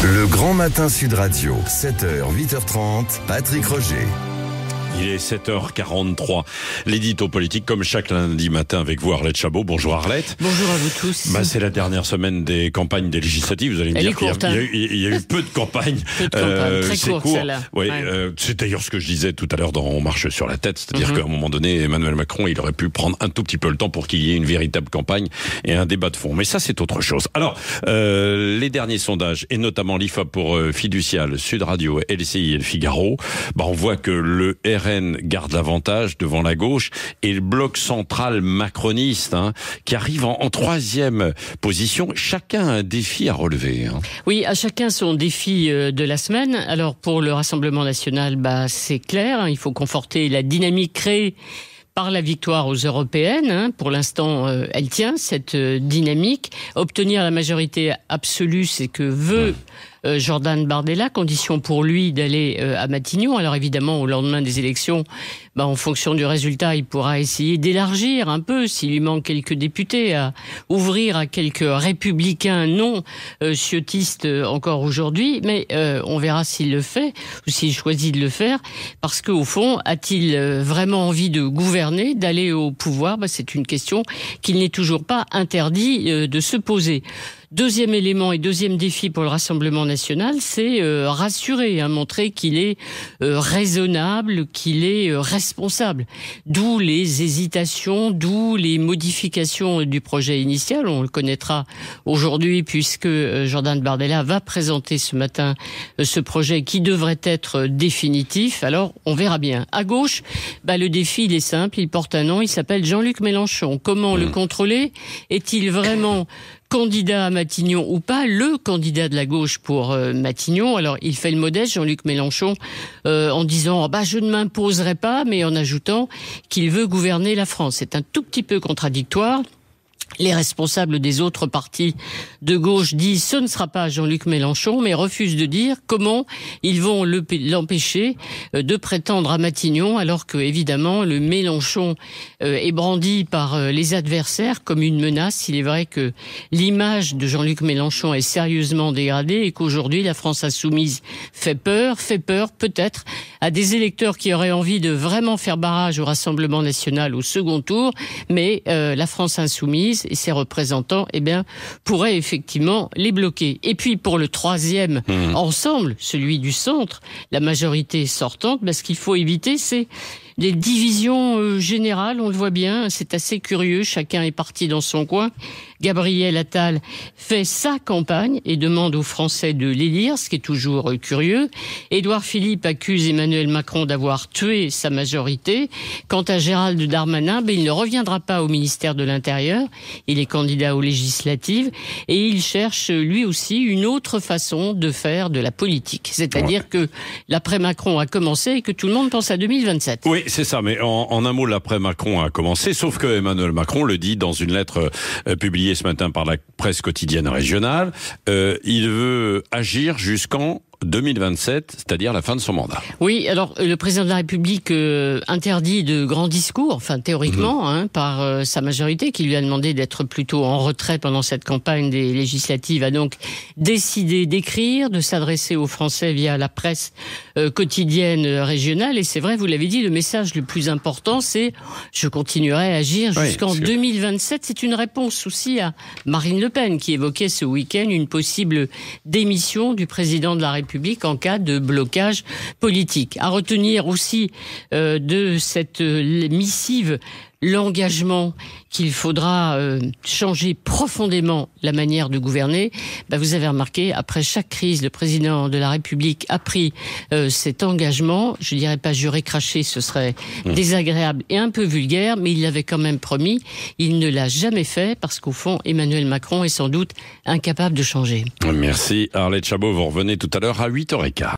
Le Grand Matin Sud Radio, 7h, 8h30, Patrick Roger. Il est 7h43. L'édito politique, comme chaque lundi matin avec vous, Arlette Chabot. Bonjour Arlette. Bonjour à vous tous. C'est la dernière semaine des campagnes des législatives. Vous allez me dire qu'il y a eu peu de campagnes. Peu de campagnes, très c'est court, celle-là. Oui, ouais. C'est d'ailleurs ce que je disais tout à l'heure dans On marche sur la tête. C'est-à-dire qu'à un moment donné, Emmanuel Macron, il aurait pu prendre un tout petit peu le temps pour qu'il y ait une véritable campagne et un débat de fond. Mais ça, c'est autre chose. Alors, les derniers sondages, et notamment l'IFOP pour Fiducial, Sud Radio, LCI et Le Figaro, on voit que le RN garde l'avantage devant la gauche et le bloc central macroniste qui arrive en troisième position. Chacun a un défi à relever. Oui, à chacun son défi de la semaine. Alors pour le Rassemblement national, c'est clair, il faut conforter la dynamique créée par la victoire aux européennes. Pour l'instant, elle tient, cette dynamique. Obtenir la majorité absolue, c'est que veut Jordan Bardella, condition pour lui d'aller à Matignon. Alors évidemment, au lendemain des élections, en fonction du résultat, il pourra essayer d'élargir un peu, s'il lui manque quelques députés, à ouvrir à quelques républicains non ciotistes encore aujourd'hui. Mais on verra s'il le fait, ou s'il choisit de le faire, parce qu'au fond, a-t-il vraiment envie de gouverner, d'aller au pouvoir? C'est une question qu'il n'est toujours pas interdit de se poser. Deuxième élément et deuxième défi pour le Rassemblement national, c'est rassurer, montrer qu'il est raisonnable, qu'il est responsable. D'où les hésitations, d'où les modifications du projet initial. On le connaîtra aujourd'hui puisque Jordan Bardella va présenter ce matin ce projet qui devrait être définitif. Alors, on verra bien. À gauche, le défi, il est simple, il porte un nom, il s'appelle Jean-Luc Mélenchon. Comment le contrôler? Est-il vraiment candidat à Matignon ou pas, le candidat de la gauche pour Matignon? Alors, il fait le modeste, Jean-Luc Mélenchon, en disant je ne m'imposerai pas, mais en ajoutant qu'il veut gouverner la France. C'est un tout petit peu contradictoire. Les responsables des autres partis de gauche disent ce ne sera pas Jean-Luc Mélenchon, mais refusent de dire comment ils vont l'empêcher de prétendre à Matignon, alors que évidemment le Mélenchon est brandi par les adversaires comme une menace. Il est vrai que l'image de Jean-Luc Mélenchon est sérieusement dégradée et qu'aujourd'hui la France insoumise fait peur peut-être à des électeurs qui auraient envie de vraiment faire barrage au Rassemblement national au second tour, mais la France insoumise et ses représentants, pourraient effectivement les bloquer. Et puis pour le troisième ensemble, celui du centre, la majorité sortante, ce qu'il faut éviter, c'est des divisions générales, on le voit bien, c'est assez curieux, chacun est parti dans son coin. Gabriel Attal fait sa campagne et demande aux Français de l'élire, ce qui est toujours curieux. Édouard Philippe accuse Emmanuel Macron d'avoir tué sa majorité. Quant à Gérald Darmanin, il ne reviendra pas au ministère de l'Intérieur. Il est candidat aux législatives et il cherche lui aussi une autre façon de faire de la politique. C'est-à-dire que l'après-Macron a commencé et que tout le monde pense à 2027. Oui, c'est ça, mais en un mot, l'après-Macron a commencé, sauf que Emmanuel Macron le dit dans une lettre publiée ce matin par la presse quotidienne régionale, il veut agir jusqu'en 2027, c'est-à-dire la fin de son mandat. Oui, alors le président de la République interdit de grands discours, théoriquement, par sa majorité, qui lui a demandé d'être plutôt en retrait pendant cette campagne des législatives, a donc décidé d'écrire, de s'adresser aux Français via la presse quotidienne régionale. Et c'est vrai, vous l'avez dit, le message le plus important, c'est « je continuerai à agir jusqu'en 2027 ». C'est une réponse aussi à Marine Le Pen, qui évoquait ce week-end une possible démission du président de la République en cas de blocage politique. À retenir aussi de cette missive l'engagement qu'il faudra changer profondément la manière de gouverner. Vous avez remarqué, après chaque crise, le président de la République a pris cet engagement. Je dirais pas jurer, cracher, ce serait désagréable et un peu vulgaire, mais il l'avait quand même promis. Il ne l'a jamais fait parce qu'au fond, Emmanuel Macron est sans doute incapable de changer. Merci Arlette Chabot, vous revenez tout à l'heure à 8h15.